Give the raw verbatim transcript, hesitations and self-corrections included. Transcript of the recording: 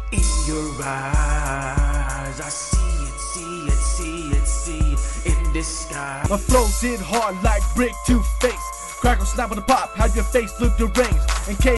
In your eyes, I see it, see it, see it, see it in this sky. My flows hit hard like brick to face. Crackle, snap on the pop, have your face look deranged. In case